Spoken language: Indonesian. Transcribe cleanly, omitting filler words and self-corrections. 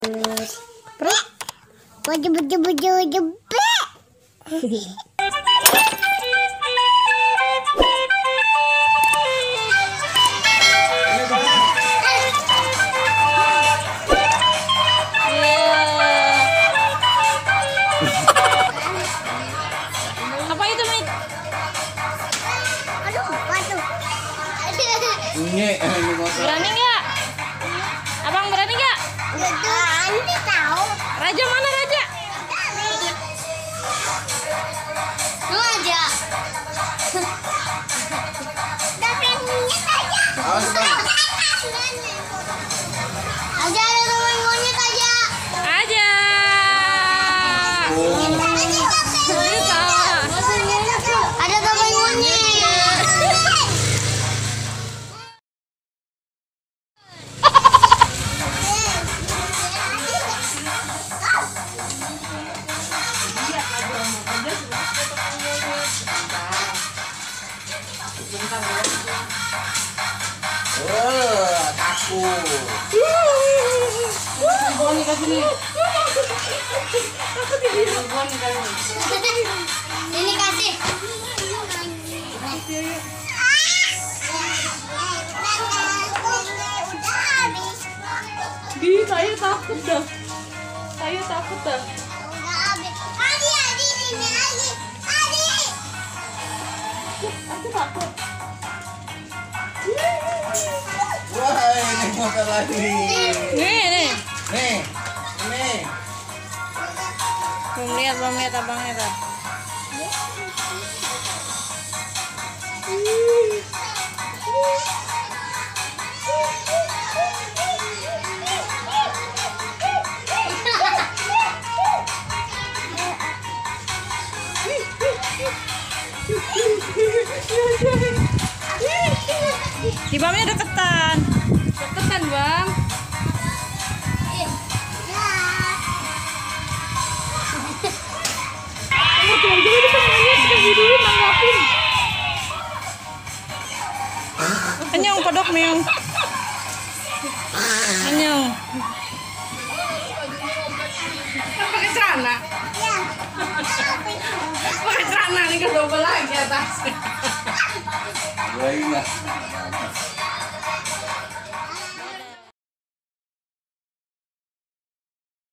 Terus? Baju. Apa itu, Mit? Aduh, waduh. Berani nggak? Abang berani nggak? Ini tahu. Raja mana Raja? Raja. Tapi monyet aja. Aja ada teman monyet aja. Aja. Ada teman monyet. Takut. Ini kasih. Saya takut dah. Saya takut dah. Aku takut. Wah, ini motor lagi. Nih. Nih. Belum lihat abangnya dah. Di bangnya deketan. Deketan, Bang. Anyong kodok meong. Anyong. Pakai celana. Pakai celana nih ke double lagi atas. Gue ingat.